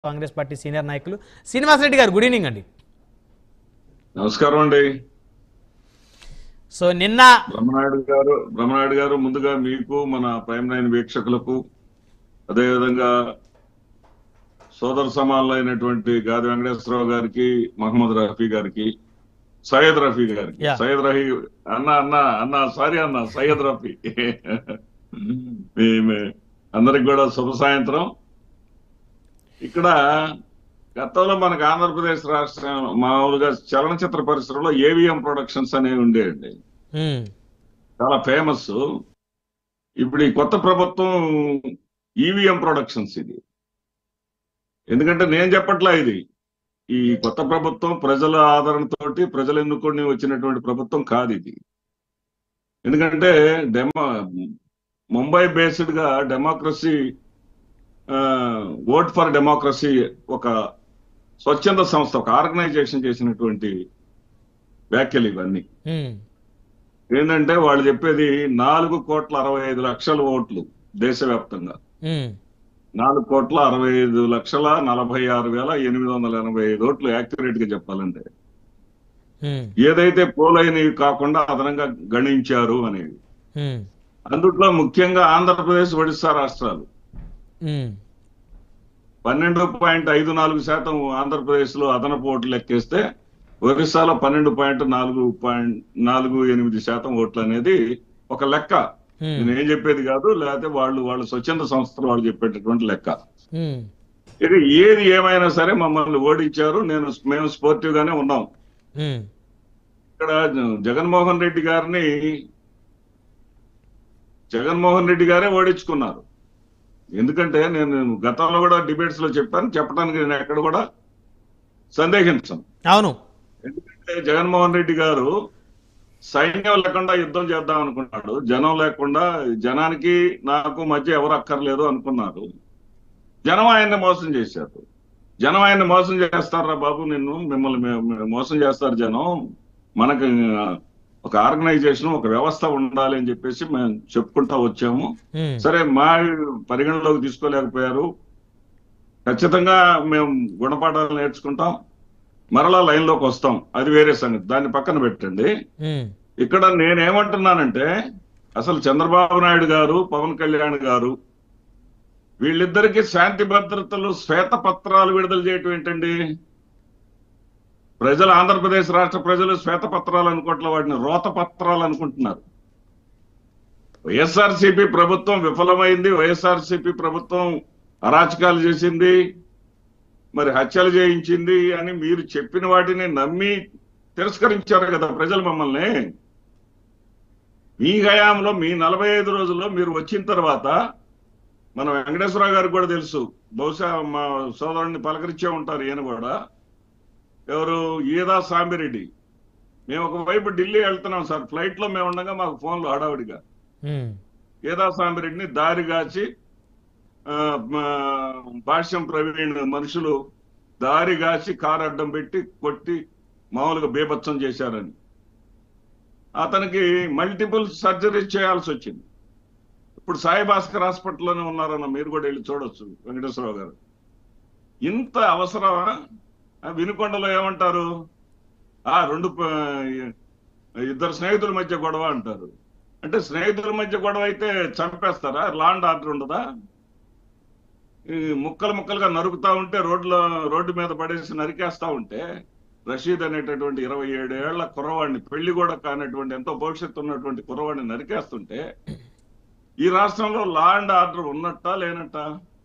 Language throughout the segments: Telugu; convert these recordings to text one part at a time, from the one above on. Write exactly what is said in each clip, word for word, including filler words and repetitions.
కాంగ్రెస్ పార్టీ సీనియర్ నాయకులు శ్రీనివాసరెడ్డి గారు గుడ్ ఈవినింగ్ అండి. నమస్కారం అండి. సో నిన్న బ్రహ్మనాయుడు గారు బ్రహ్మనాయుడు గారు ముందుగా మీకు మన ప్రైమ్ నైన్ వీక్షకులకు అదేవిధంగా సోదర సమానులైనటువంటి గాది వెంకటేశ్వరరావు గారికి, మహమ్మద్ రఫీ గారికి, సయ్యద్ రఫీ గారికి, Yeah. సయ్యద్ రఫీ అన్న అన్న అన్న సారీ అన్న సయ్యద్ రఫీ మీ అందరికి కూడా శుభ సాయంత్రం. ఇక్కడ గతంలో మనకు ఆంధ్రప్రదేశ్ రాష్ట్రం మామూలుగా చలనచిత్ర పరిశ్రమలో ఏవిఎం ప్రొడక్షన్స్ అనేవి ఉండేయండి, మ్మ్. చాలా ఫేమస్. ఇప్పుడు ఈ కొత్త ప్రభుత్వం ఈవీఎం ప్రొడక్షన్స్ ఇది. ఎందుకంటే నేను చెప్పట్లా, ఇది ఈ కొత్త ప్రభుత్వం ప్రజల ఆదరణతోటి ప్రజలు ఎన్నుకొని వచ్చినటువంటి ప్రభుత్వం కాదు ఇది. ఎందుకంటే డెమో ముంబై బేస్డ్ గా డెమోక్రసీ, ఓట్ ఫర్ డెమోక్రసీ ఒక స్వచ్ఛంద సంస్థ, ఒక ఆర్గనైజేషన్ చేసినటువంటి వ్యాఖ్యలు ఇవన్నీ. మ్మ్. ఏంటంటే వాళ్ళు చెప్పేది నాలుగు కోట్ల అరవై ఐదు లక్షల ఓట్లు దేశవ్యాప్తంగా, మ్మ్. నాలుగు కోట్ల అరవై ఐదు లక్షల నలభై ఆరు వేల ఎనిమిది వందల ఎనభై ఐదు ఓట్లు యాక్యురేట్ గా చెప్పాలంటే, మ్మ్. ఏదైతే పోలైనవి కాకుండా అదనంగా గణించారు అనేది. మ్మ్. అందుట్లో ముఖ్యంగా ఆంధ్రప్రదేశ్, ఒడిశా రాష్ట్రాలు మ్మ్. పన్నెండు పాయింట్ ఐదు నాలుగు శాతం ఆంధ్రప్రదేశ్ లో అదనపు ఓట్లు లెక్కేస్తే, ఒరిస్సాలో పన్నెండు పాయింట్ నాలుగు పాయింట్ నాలుగు ఎనిమిది శాతం ఓట్లు అనేది ఒక లెక్క. మ్మ్. నేను ఏం చెప్పేది కాదు, లేకపోతే వాళ్ళు వాళ్ళు స్వచ్ఛంద సంస్థలు వాళ్ళు చెప్పేటటువంటి లెక్క. మ్మ్. ఇది ఏది ఏమైనా సరే మమ్మల్ని ఓడించారు, నేను మేము స్పోర్టివ్ గానే ఉన్నాం. మ్మ్. ఇక్కడ జగన్మోహన్ రెడ్డి గారిని జగన్మోహన్ రెడ్డి గారే ఓడించుకున్నారు. ఎందుకంటే నేను గతంలో కూడా డిబేట్స్ లో చెప్పాను, చెప్పడానికి నేను ఎక్కడ కూడా సందేహించను. అవును. ఎందుకంటే జగన్మోహన్ రెడ్డి గారు సైన్యం లేకుండా యుద్ధం చేద్దాం అనుకున్నాడు, జనం లేకుండా, జనానికి నాకు మధ్య ఎవరు అక్కర్లేదు అనుకున్నారు. జనం ఆయన్ని మోసం చేశారు. జనం ఆయన్ని మోసం చేస్తారా బాబు, నిన్ను మిమ్మల్ని మే- మే- మోసం చేస్తారు జనం, మనకు ఒక ఆర్గనైజేషన్, ఒక వ్యవస్థ ఉండాలి అని చెప్పేసి మేము చెప్పుకుంటా వచ్చాము. మ్మ్. సరే, మా పరిగణలోకి తీసుకోలేకపోయారు. ఖచ్చితంగా మేము గుణపాఠాలు నేర్చుకుంటాం, మరలా లైన్ లోకి వస్తాం, అది వేరే సంగతి, దాన్ని పక్కన పెట్టండి. మ్మ్. ఇక్కడ నేనేమంటున్నానంటే, అసలు చంద్రబాబు నాయుడు గారు, పవన్ కళ్యాణ్ గారు వీళ్ళిద్దరికి శాంతి భద్రతలు శ్వేత పత్రాలు విడుదల చేయటం ఏంటండి? ప్రజలు, ఆంధ్రప్రదేశ్ రాష్ట్ర ప్రజలు శ్వేత పత్రాలు అనుకోవట్లే, వాటిని రోత పత్రాలు అనుకుంటున్నారు. వైఎస్ఆర్సీపీ ప్రభుత్వం విఫలమైంది, వైఎస్ఆర్సీపీ ప్రభుత్వం అరాచకాలు చేసింది, మరి హత్యలు చేయించింది అని మీరు చెప్పిన వాటిని నమ్మి తిరస్కరించారు కదా ప్రజలు మమ్మల్ని. మీ హయాంలో, మీ నలభై ఐదు రోజుల్లో మీరు వచ్చిన తర్వాత, మన వెంకటేశ్వరరావు గారికి కూడా తెలుసు, బహుశా మా సోదరుడిని పలకరించే ఉంటారు ఈయన కూడా, ఎవరు, ఈదా సాంబిరెడ్డి. మేము ఒకవైపు ఢిల్లీ వెళ్తున్నాం సార్, ఫ్లైట్ లో మేము ఉండగా మాకు ఫోన్లు హడావిడిగా మ్మ్. ఈదా సాంబిరెడ్డిని దారిగాచి, ఆ, మా భాష్యం ప్రవీణ్ మనుషులు దారిగాచి కారు అడ్డం పెట్టి కొట్టి మామూలుగా బేభత్సం చేశారని, అతనికి మల్టిపుల్ సర్జరీస్ చేయాల్సి వచ్చింది. ఇప్పుడు సాయి భాస్కర్ హాస్పిటల్లోనే ఉన్నారన్న, మీరు కూడా వెళ్ళి చూడొచ్చు వెంకటేశ్వరరావు గారు. ఇంత అవసరమా? ఆ, వినుకొండలో ఏమంటారు, ఆ రెండు ప- ఇద్దరు స్నేహితుల మధ్య గొడవ అంటారు. అంటే స్నేహితుల మధ్య గొడవ అయితే చంపేస్తారా? లా అండ్ ఆర్డర్ ఉండదా? ఈ ముక్కలు ముక్కలుగా నరుకుతా ఉంటే, రోడ్లో రోడ్డు మీద పడేసి నరికేస్తా ఉంటే, రషీద్ అనేటటువంటి ఇరవై ఏడు ఏళ్ల కుర్రవాడిని, పెళ్లి కూడా కానటువంటి ఎంతో భవిష్యత్తు ఉన్నటువంటి కుర్రవాడిని నరికేస్తుంటే, ఈ రాష్ట్రంలో లా అండ్ ఆర్డర్ ఉన్నట్టా లేనట్టా?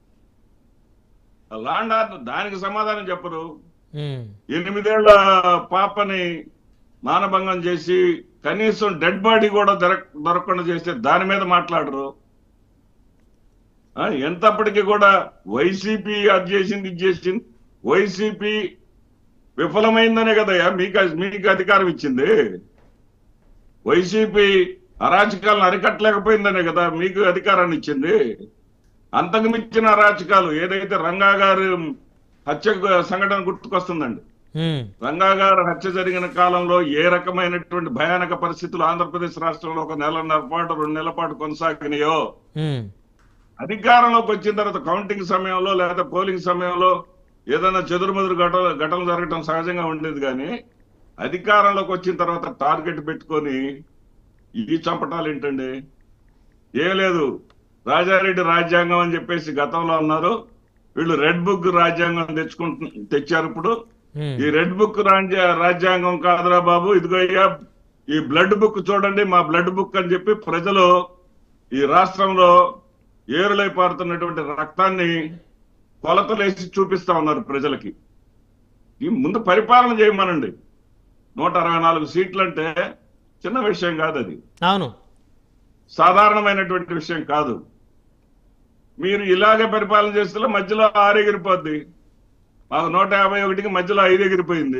లా అండ్ ఆర్డర్ దానికి సమాధానం చెప్పరు. మ్మ్. ఎనిమిదేళ్ల పాపని మానభంగం చేసి కనీసం డెడ్ బాడీ కూడా దొరక దొరకకుండా చేస్తే దాని మీద మాట్లాడరు. ఆ, ఎంతప్పటికీ కూడా వైసీపీ అది చేసింది, ఇది చేసింది, వైసీపీ విఫలమైందనే కదయ్యా మీకు మీకు అధికారం ఇచ్చింది. వైసీపీ అరాచకాలను అరికట్టలేకపోయిందనే కదా మీకు అధికారాన్ని ఇచ్చింది. అంతకు మించిన అరాచకాలు, ఏదైతే రంగా గారు హత్య సంఘటన గుర్తుకొస్తుందండి. మ్మ్. రంగా గారు హత్య జరిగిన కాలంలో ఏ రకమైనటువంటి భయానక పరిస్థితులు ఆంధ్రప్రదేశ్ రాష్ట్రంలో ఒక నెలన్నర పాటు, రెండు నెలల పాటు కొనసాగినాయో, మ్మ్. అధికారంలోకి వచ్చిన తర్వాత కౌంటింగ్ సమయంలో లేదా పోలింగ్ సమయంలో ఏదైనా చెదురుమదురు ఘట ఘటనలు జరగటం సహజంగా ఉండేది. కానీ అధికారంలోకి వచ్చిన తర్వాత టార్గెట్ పెట్టుకొని ఈ చంపటాలు ఏంటండి? ఏం లేదు, రాజారెడ్డి రాజ్యాంగం అని చెప్పేసి గతంలో అన్నారు. వీళ్ళు రెడ్ బుక్ రాజ్యాంగం తెచ్చుకుంటు తెచ్చారు. ఇప్పుడు ఈ రెడ్ బుక్ రాజ్యాంగం కాదురా బాబు, ఇదిగోయ్యా ఈ బ్లడ్ బుక్ చూడండి, మా బ్లడ్ బుక్ అని చెప్పి ప్రజలు ఈ రాష్ట్రంలో ఏరులై పారుతున్నటువంటి రక్తాన్ని కొలతలేసి చూపిస్తా ఉన్నారు ప్రజలకి. ఈ ముందు పరిపాలన చేయమనండి. నూట అరవై నాలుగు సీట్లు అంటే చిన్న విషయం కాదు, అది అవును సాధారణమైనటువంటి విషయం కాదు. మీరు ఇలాగే పరిపాలన చేస్తే మధ్యలో ఆరు ఎగిరిపోద్ది. మాకు నూట యాభై ఒకటికి మధ్యలో ఐదు ఎగిరిపోయింది,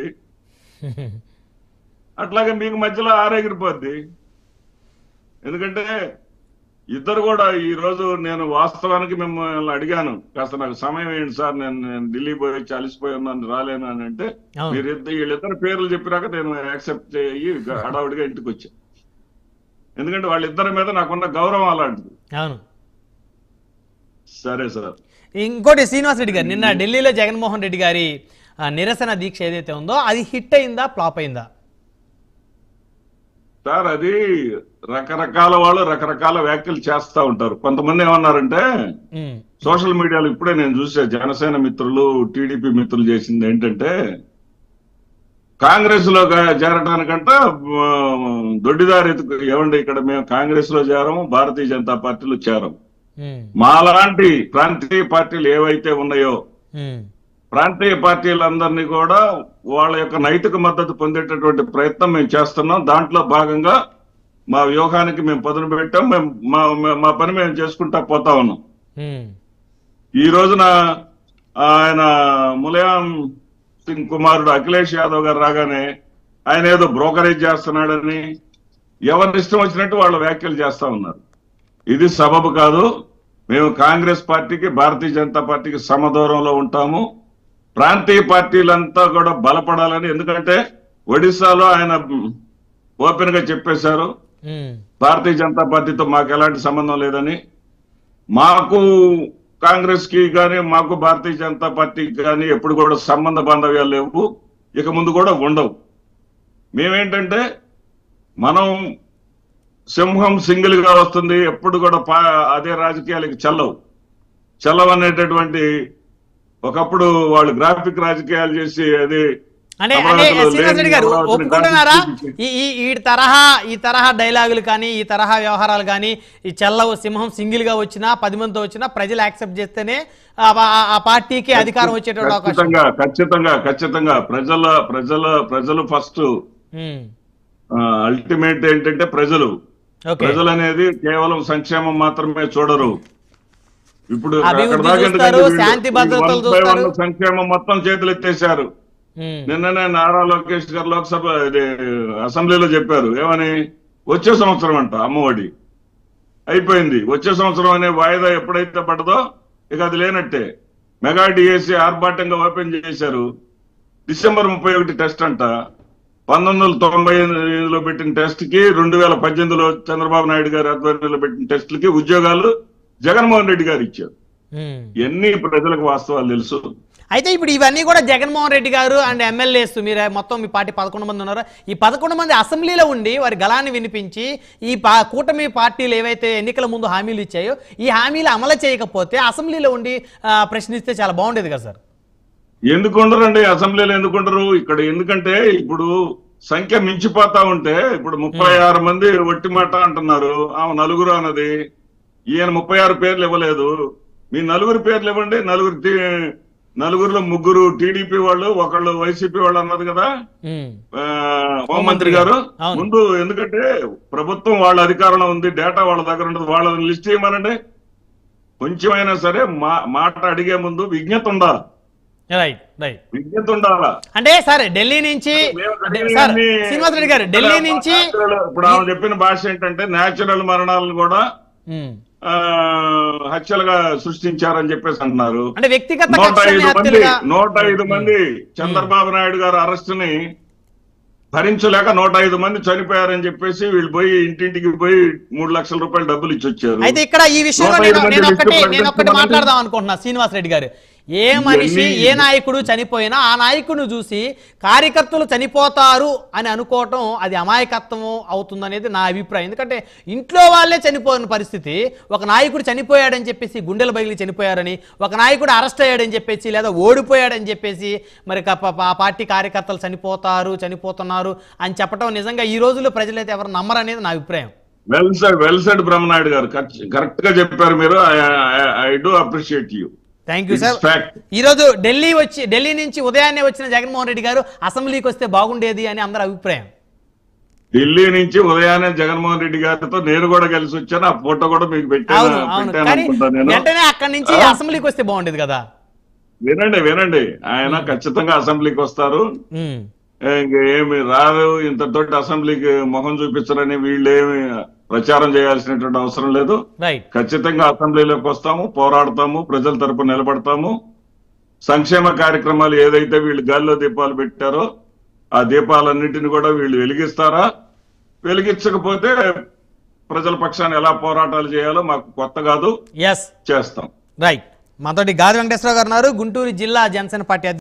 అట్లాగే మీకు మధ్యలో ఆరు ఎగిరిపోద్ది. ఎందుకంటే ఇద్దరు కూడా ఈ రోజు నేను వాస్తవానికి మిమ్మల్ని అడిగాను, కాస్త నాకు సమయం ఏంటి సార్, నేను నేను ఢిల్లీ పోయి వచ్చి అలసిపోయి ఉన్నాను రాలేను అని అంటే, మీరు ఇద్దరు వీళ్ళిద్దరు పేర్లు చెప్పినాక నేను యాక్సెప్ట్ చేయి హడావుడిగా ఇంటికి వచ్చా. ఎందుకంటే వాళ్ళిద్దరి మీద నాకున్న గౌరవం అలాంటిది. అవును సరే సార్. ఇంకోటి శ్రీనివాస్ రెడ్డి గారు, నిన్న ఢిల్లీలో జగన్మోహన్ రెడ్డి గారి నిరసన దీక్ష ఏదైతే ఉందో అది హిట్ అయిందా ఫ్లాప్ అయిందా? సార్ అది రకరకాల వాళ్ళు రకరకాల వ్యాఖ్యలు చేస్తా ఉంటారు. కొంతమంది ఏమన్నారంటే సోషల్ మీడియాలో ఇప్పుడే నేను చూసా, జనసేన మిత్రులు టీడీపీ మిత్రులు చేసింది ఏంటంటే, కాంగ్రెస్ లో చేరడానికంట దొడ్డిదారి ఏమండి, ఇక్కడ మేము కాంగ్రెస్ లో చేరము, భారతీయ జనతా పార్టీలో చేరము. మాలాంటి ప్రాంతీయ పార్టీలు ఏవైతే ఉన్నాయో ప్రాంతీయ పార్టీలందరినీ కూడా వాళ్ళ యొక్క నైతిక మద్దతు పొందేటటువంటి ప్రయత్నం మేము చేస్తున్నాం. దాంట్లో భాగంగా మా వ్యూహానికి మేము పదును పెట్టాం, మేము మా మా పని మేము చేసుకుంటా పోతా ఉన్నాం. ఈ రోజున ఆయన ములాయం సింగ్ కుమారుడు అఖిలేష్ యాదవ్ గారు రాగానే ఆయన ఏదో బ్రోకరేజ్ చేస్తున్నాడని ఎవరి ఇష్టం వచ్చినట్టు వాళ్ళ వ్యాఖ్యలు చేస్తా ఉన్నారు. ఇది సబబు కాదు. మేము కాంగ్రెస్ పార్టీకి భారతీయ జనతా పార్టీకి సమదూరంలో ఉంటాము. ప్రాంతీయ పార్టీలంతా కూడా బలపడాలని, ఎందుకంటే ఒడిశాలో ఆయన ఓపెన్ గా చెప్పేశారు భారతీయ జనతా పార్టీతో మాకు ఎలాంటి సంబంధం లేదని. మాకు కాంగ్రెస్ కి కానీ మాకు భారతీయ జనతా పార్టీకి కానీ ఎప్పుడు కూడా సంబంధ బాంధవ్యాలు లేవు, ఇక ముందు కూడా ఉండవు. మేమేంటంటే మనం సింహం సింగిల్ గా వస్తుంది, ఎప్పుడు కూడా అదే రాజకీయాలకి చెల్లవు. చెల్లవు అనేటటువంటి ఒకప్పుడు వాళ్ళు గ్రాఫిక్ రాజకీయాలు చేసి అది ఒప్పుకుంటున్నారా? ఈ తరహా ఈ తరహా డైలాగులు కానీ ఈ తరహా వ్యవహారాలు కానీ ఈ చెల్లవు సింహం సింగిల్ గా వచ్చినా పది మందితో వచ్చినా ప్రజలు యాక్సెప్ట్ చేస్తేనే ఆ పార్టీకి అధికారం వచ్చేటువంటి అవకాశం. ఖచ్చితంగా ఖచ్చితంగా ప్రజల ప్రజల ప్రజలు ఫస్ట్. అల్టిమేట్ ఏంటంటే ప్రజలు ప్రజలు అనేది కేవలం సంక్షేమం మాత్రమే చూడరు. ఇప్పుడు సంక్షేమం మొత్తం చేతులు ఎత్తేశారు. నిన్ననే నారా లోకేష్ గారు లోక్సభ అసెంబ్లీలో చెప్పారు ఏమని, వచ్చే సంవత్సరం అంట అమ్మఒడి అయిపోయింది, వచ్చే సంవత్సరం అనే వాయిదా ఎప్పుడైతే పడదో ఇక అది లేనట్టే. మెగా డిఎస్సి ఆర్భాటంగా ఓపెన్ చేశారు. డిసెంబర్ ముప్పై ఒకటి టెస్ట్ అంట. పంతొమ్మిది వందల తొంభై ఎనిమిదిలో పెట్టిన టెస్ట్ కి రెండు వేల పద్దెనిమిదిలో చంద్రబాబు నాయుడు గారి ఆధ్వర్యంలో పెట్టిన టెస్టులకి ఉద్యోగాలు జగన్మోహన్ రెడ్డి గారు ఇచ్చారు. ఎన్ని ప్రజలకు వాస్తవాలు తెలుసు. అయితే ఇప్పుడు ఇవన్నీ కూడా జగన్మోహన్ రెడ్డి గారు అండ్ ఎమ్మెల్యేస్, మీరు మొత్తం మీ పార్టీ పదకొండు మంది ఉన్నారు, ఈ పదకొండు మంది అసెంబ్లీలో ఉండి వారి గళాన్ని వినిపించి ఈ కూటమి పార్టీలు ఏవైతే ఎన్నికల ముందు హామీలు ఇచ్చాయో ఈ హామీలు అమలు చేయకపోతే అసెంబ్లీలో ఉండి ప్రశ్నిస్తే చాలా బాగుండేది కదా సార్. ఎందుకు ఉండరండి అసెంబ్లీలో, ఎందుకు ఉండరు ఇక్కడ? ఎందుకంటే ఇప్పుడు సంఖ్య మించిపోతా ఉంటే, ఇప్పుడు ముప్పై ఆరు మంది ఒట్టి మాట అంటున్నారు, ఆమె నలుగురు అన్నది, ఈయన ముప్పై ఆరు పేర్లు ఇవ్వలేదు. మీ నలుగురు పేర్లు ఇవ్వండి. నలుగురు నలుగురులో ముగ్గురు టీడీపీ వాళ్ళు, ఒకళ్ళు వైసీపీ వాళ్ళు అన్నది కదా హోంమంత్రి గారు ముందు. ఎందుకంటే ప్రభుత్వం వాళ్ళ అధికారంలో ఉంది, డేటా వాళ్ళ దగ్గర ఉంటుంది, వాళ్ళని లిస్ట్ చేయమనండి. కొంచెమైనా సరే మాట అడిగే ముందు విజ్ఞత ఉండాలి. రైట్ రైట్ విజ్ఞత ఉండాలా. అంటే సరే ఢిల్లీ నుంచి శ్రీనివాస్ రెడ్డి గారు ఢిల్లీ నుంచి ఇప్పుడు ఆమె చెప్పిన భాష ఏంటంటే నేచురల్ మరణాలను కూడా హత్యలుగా సృష్టించారని చెప్పేసి అంటున్నారు. అంటే వ్యక్తిగత నూట ఐదు మంది నూట ఐదు మంది చంద్రబాబు నాయుడు గారు అరెస్ట్ ని భరించలేక నూట ఐదు మంది చనిపోయారని చెప్పేసి వీళ్ళు పోయి ఇంటింటికి పోయి మూడు లక్షల రూపాయలు డబ్బులు ఇచ్చి వచ్చారు. అయితే ఇక్కడ ఈ విషయంలో నేను ఒకటి నేను ఒకటి మాట్లాడదాం అనుకుంటున్నా శ్రీనివాస్ రెడ్డి గారు. ఏ మనిషి ఇవన్నీ- ఏ నాయకుడు చనిపోయినా ఆ నాయకుడిని చూసి కార్యకర్తలు చనిపోతారు అని అనుకోవటం అది అమాయకత్వం అవుతుందనేది నా అభిప్రాయం. ఎందుకంటే ఇంట్లో వాళ్ళే చనిపోయిన పరిస్థితి, ఒక నాయకుడు చనిపోయాడని చెప్పేసి గుండెల బగిలి చనిపోయారని, ఒక నాయకుడు అరెస్ట్ అయ్యాడని చెప్పేసి లేదా ఓడిపోయాడని చెప్పేసి మరి క- ప- ఆ పార్టీ కార్యకర్తలు చనిపోతారు చనిపోతున్నారు అని చెప్పడం నిజంగా ఈ రోజుల్లో ప్రజలైతే ఎవరు నమ్మరనేది నా అభిప్రాయం. Well said well said Brahmanaidu garu correct గా చెప్పారు మీరు. I do appreciate you. Thank you sir. Fact. ఈరోజు ఢిల్లీ వచ్చి ఢిల్లీ నుంచి ఉదయాన్నే వచ్చిన జగన్మోహన్ రెడ్డి గారు అసెంబ్లీకి వస్తే బాగుండేది అని అందరి అభిప్రాయం. ఢిల్లీ నుంచి ఉదయాన్నే జగన్మోహన్ రెడ్డి గారితో నేను కూడా కలిసి వచ్చాను. ఆ ఫోటో కూడా మీకు పెట్టాను అవును అవును పెట్టాను కానీ అనుకుంటా నేను. వెంటనే అక్కడి నుంచి అసెంబ్లీకి వస్తే బాగుండేది కదా. వినండి వినండి ఆయన ఖచ్చితంగా అసెంబ్లీకి వస్తారు. ఉమ్, ఇంక ఏమి రాదు, ఇంతతోటి అసెంబ్లీకి మొహం చూపించరని వీళ్ళేమి ప్రచారం చేయాల్సినటువంటి అవసరం లేదు. రైట్. ఖచ్చితంగా అసెంబ్లీలోకి వస్తాము, పోరాడతాము, ప్రజల తరపున నిలబడతాము. సంక్షేమ కార్యక్రమాలు ఏదైతే వీళ్ళు గాల్లో దీపాలు పెట్టారో ఆ దీపాలన్నింటినీ కూడా వీళ్ళు వెలిగిస్తారా, వెలిగించకపోతే ప్రజల పక్షాన్ని ఎలా పోరాటాలు చేయాలో మాకు కొత్త కాదు, ఎస్ చేస్తాం. రైట్. మాతోటి గాది వెంకటేశ్వరరావు గారు ఉన్నారు, గుంటూరు జిల్లా జనసేన పార్టీ